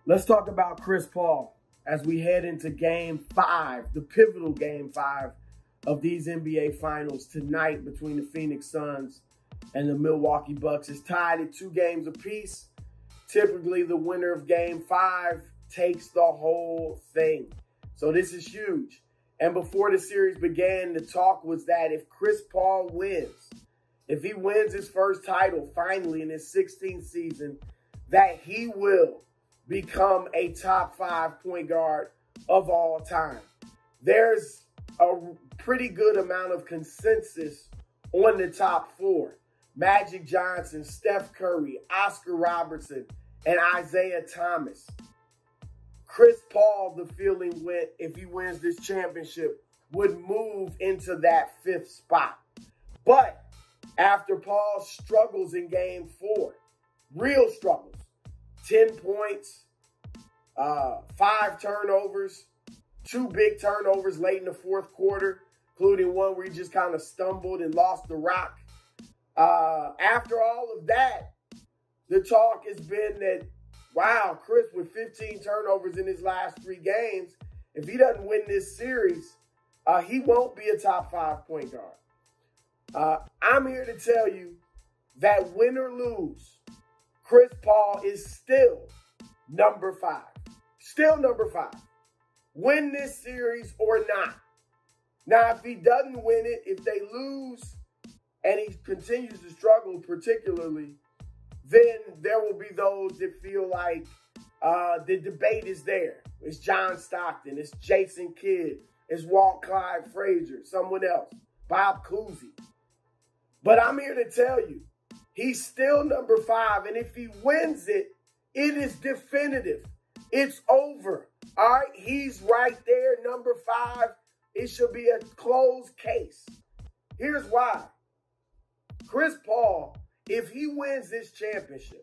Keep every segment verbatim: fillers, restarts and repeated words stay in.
Let's talk about Chris Paul as we head into game five, the pivotal game five of these N B A finals tonight between the Phoenix Suns and the Milwaukee Bucks. It's tied at two games apiece. Typically, the winner of game five takes the whole thing. So this is huge. And before the series began, the talk was that if Chris Paul wins, if he wins his first title finally in his sixteenth season, that he will become a top five point guard of all time. There's a pretty good amount of consensus on the top four. Magic Johnson, Steph Curry, Oscar Robertson, and Isaiah Thomas. Chris Paul, the feeling went, if he wins this championship, would move into that fifth spot. But after Paul struggles in game four, real struggles, ten points, uh, five turnovers, two big turnovers late in the fourth quarter, including one where he just kind of stumbled and lost the rock. Uh, after all of that, the talk has been that, wow, Chris with fifteen turnovers in his last three games, if he doesn't win this series, uh, he won't be a top five point guard. Uh, I'm here to tell you that win or lose, Chris Paul is still number five. Still number five. Win this series or not. Now, if he doesn't win it, if they lose and he continues to struggle particularly, then there will be those that feel like uh, the debate is there. It's John Stockton, it's Jason Kidd, it's Walt Clyde Frazier, someone else, Bob Cousy. But I'm here to tell you, he's still number five, and if he wins it, it is definitive. It's over. All right, he's right there, number five. It should be a closed case. Here's why. Chris Paul, if he wins this championship,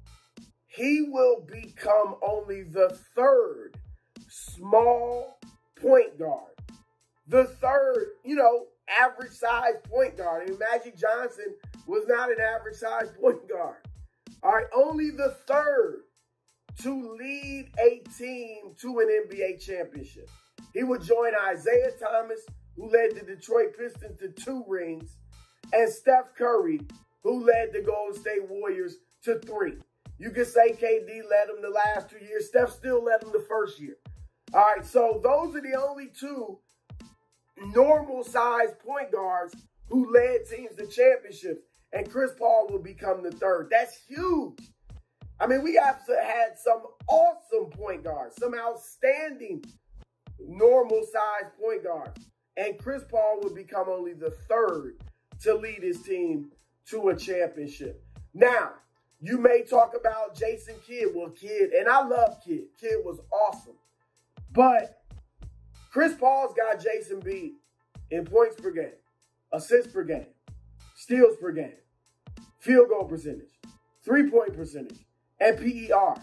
he will become only the third small point guard. The third, you know, average size point guard. I mean, Magic Johnson was not an average size point guard. All right, only the third to lead a team to an N B A championship. He would join Isaiah Thomas, who led the Detroit Pistons to two rings, and Steph Curry, who led the Golden State Warriors to three. You could say K D led them the last two years. Steph still led them the first year. All right, so those are the only two normal-sized point guards who led teams to championships, and Chris Paul will become the third. That's huge. I mean, we have had some awesome point guards, some outstanding normal-sized point guards, and Chris Paul will become only the third to lead his team to a championship. Now, you may talk about Jason Kidd. Well, Kidd, and I love Kidd. Kidd was awesome. But Chris Paul's got Jason beat in points per game, assists per game, steals per game, field goal percentage, three-point percentage, and P E R.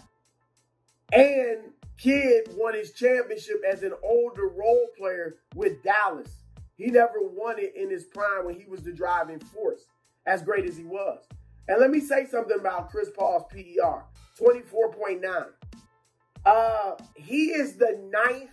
And Kidd won his championship as an older role player with Dallas. He never won it in his prime when he was the driving force, as great as he was. And let me say something about Chris Paul's P E R, twenty-four point nine. Uh, he is the ninth,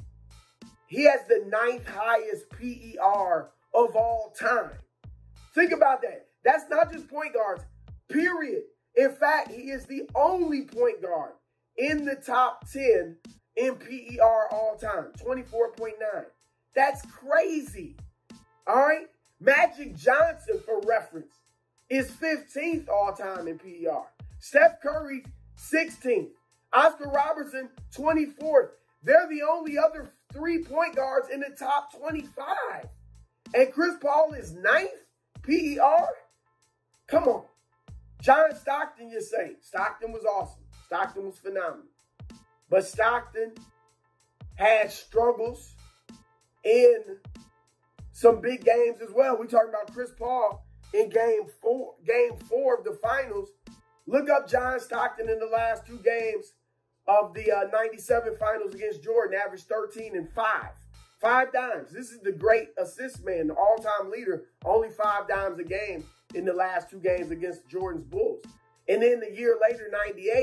he has the ninth highest P E R of all time. Think about that. That's not just point guards, period. In fact, he is the only point guard in the top ten in P E R all time, twenty-four point nine. That's crazy. All right? Magic Johnson, for reference, is fifteenth all time in P E R. Steph Curry, sixteenth. Oscar Robertson, twenty-fourth. They're the only other three point guards in the top twenty-five. And Chris Paul is ninth P E R? Come on. John Stockton, you say. Stockton was awesome. Stockton was phenomenal. But Stockton had struggles in some big games as well. We're talking about Chris Paul in game four, game four of the finals. Look up John Stockton in the last two games of the uh, ninety-seven finals against Jordan, averaged thirteen and five. Five dimes. This is the great assist man, the all-time leader. Only five dimes a game in the last two games against Jordan's Bulls. And then the year later, ninety-eight,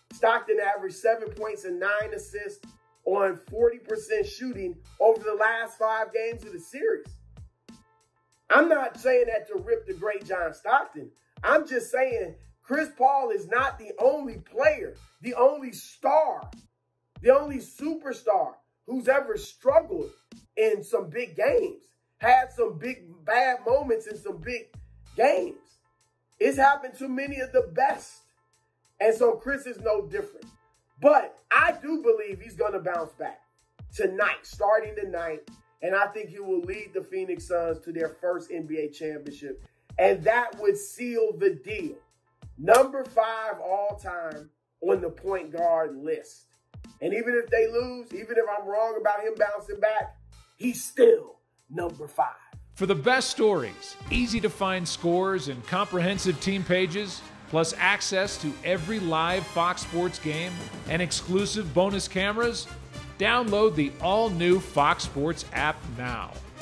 Stockton averaged seven points and nine assists on forty percent shooting over the last five games of the series. I'm not saying that to rip the great John Stockton. I'm just saying Chris Paul is not the only player, the only star, the only superstar who's ever struggled in some big games, had some big bad moments in some big games. It's happened to many of the best. And so Chris is no different. But I do believe he's going to bounce back tonight, starting tonight. And I think he will lead the Phoenix Suns to their first N B A championship. And that would seal the deal. Number five all time on the point guard list. And even if they lose, even if I'm wrong about him bouncing back, he's still number five. For the best stories, easy to find scores, and comprehensive team pages, plus access to every live Fox Sports game and exclusive bonus cameras, download the all-new Fox Sports app now.